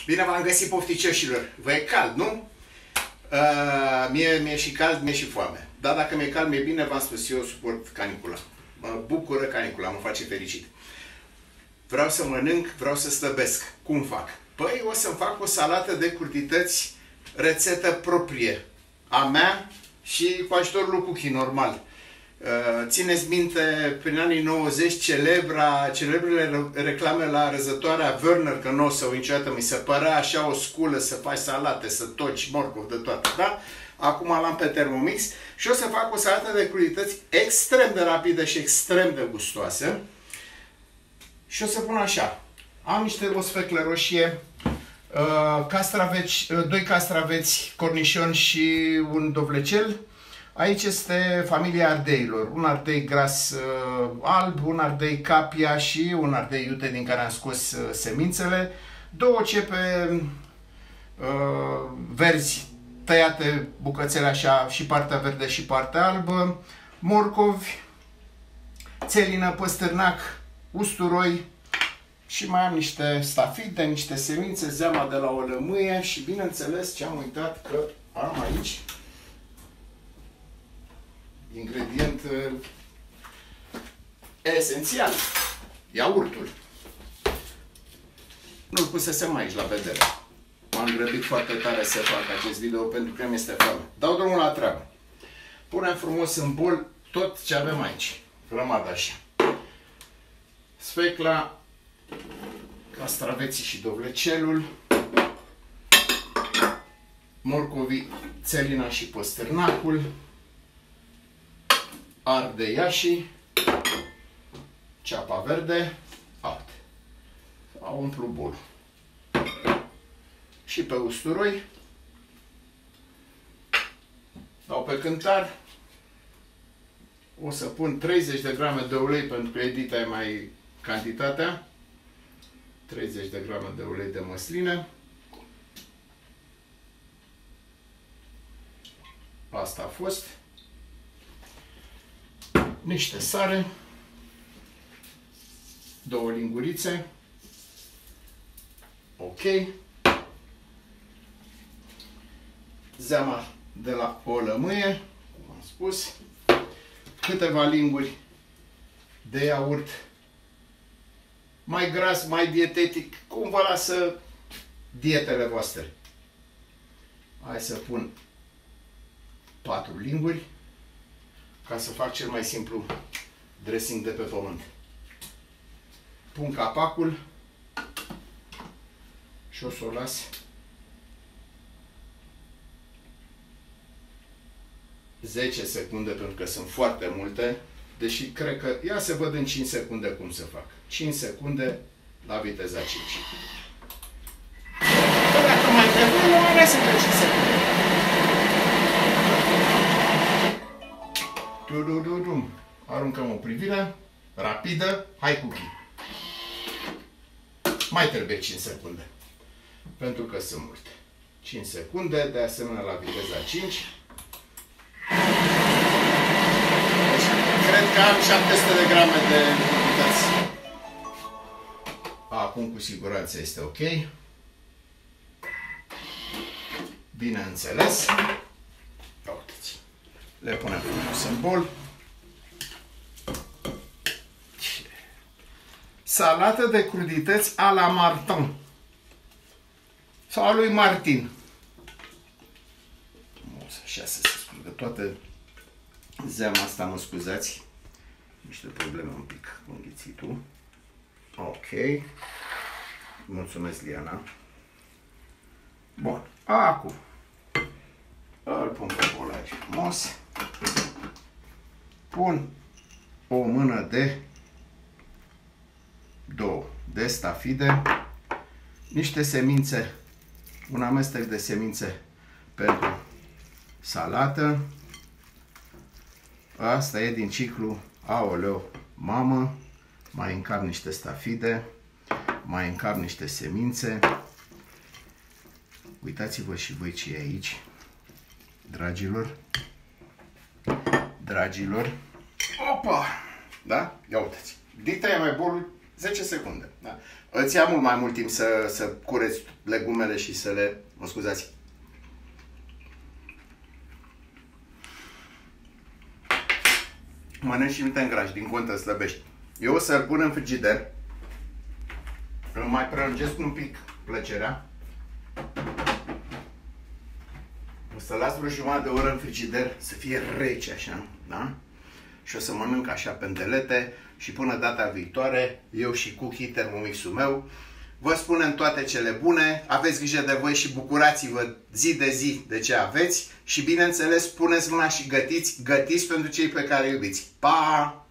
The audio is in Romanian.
Bine v-am găsit, pofticioșilor. Vă e cald, nu? Mi-e și cald, mi-e și foame. Dar dacă mi-e cald, mi-e bine, v-am spus, eu suport canicula. Mă bucură canicula, mă face fericit. Vreau să mănânc, vreau să slăbesc. Cum fac? Păi o să-mi fac o salată de crudități, rețetă proprie a mea și cu ajutorul lui Cookie, normal. Țineți minte, prin anii 90, celebrele reclame la răzătoarea Werner, că nu o să o niciodată, mi se părea așa o sculă să faci salate, să toci morcov de toate, da? Acum l-am pe Thermomix și o să fac o salată de crudități extrem de rapidă și extrem de gustoasă. Și o să pun așa, am niște o sfeclă roșie, doi castraveți, cornișoni și un dovlecel. Aici este familia ardeilor, un ardei gras alb, un ardei capia și un ardei iute din care am scos semințele, două cepe verzi tăiate bucățele așa, și partea verde și partea albă, morcovi, țelină, păstârnac, usturoi și mai am niște stafide, niște semințe, zeama de la o lămâie și bineînțeles ce am uitat că am aici ingredient esențial, iaurtul. Nu-l pusesem aici la vedere. M-am grăbit foarte tare să fac acest video pentru că mi-este foame. Dau drumul la treabă. Punem frumos în bol tot ce avem aici. Grămadă așa. Sfecla, castraveții și dovlecelul, morcovii, țelina și păstârnacul, ardeiașii, ceapa verde, au umplut bolul. Și pe usturoi dau pe cântar, o să pun 30 de grame de ulei pentru că Edita e mai cantitatea, 30 de grame de ulei de măsline. Asta a fost. Niște sare, două lingurițe, ok, zeama de la o lămâie, cum am spus, câteva linguri de iaurt, mai gras, mai dietetic, cum vă lasă dietele voastre. Hai să pun 4 linguri, ca să fac cel mai simplu dressing de pe pământ. Pun capacul și o să o las 10 secunde, pentru că sunt foarte multe, deși cred că, ia să văd în 5 secunde cum să fac. 5 secunde la viteza 5. Dacă mai trebuie, nu mai vreau să trec 5 secunde. Aruncăm o privire rapidă. Hai, Cookie. Mai trebuie 5 secunde. Pentru că sunt multe. 5 secunde, de asemenea la viteza 5. Cred că am 700 de grame de crudități. Acum cu siguranță este ok. Bineînțeles. Uitați. Le punem frumos în bol. Salată de crudități a la Martin. Sau a lui Martin. Așa să se scurgă toată zeama asta, mă scuzați. Niște probleme un pic cu înghițitul. Ok. Mulțumesc, Liana. Bun. Acum îl pun pe bol aici frumos. Pun o mână de 2 de stafide, niște semințe, un amestec de semințe pentru salată. Asta e din ciclu aoleu, mamă, mai încap niște stafide, mai încap niște semințe. Uitați-vă și voi ce e aici, dragilor. Dragilor. Opa! Da? Ia uitați. Dita e mai bolul 10 secunde. Da? Îți ia mult mai mult timp să cureți legumele și să le... Mă scuzați. Mănânci și nu te îngrași, din contră slăbești. Eu o să-l pun în frigider. Îl mai prelungesc un pic plăcerea. O să las vreo jumătate de oră în frigider să fie rece așa, da? Și o să mănânc așa pentelete și până data viitoare, eu și Cookie, Thermomixul meu, vă spunem toate cele bune, aveți grijă de voi și bucurați-vă zi de zi de ce aveți și bineînțeles puneți mâna și gătiți pentru cei pe care iubiți. Pa!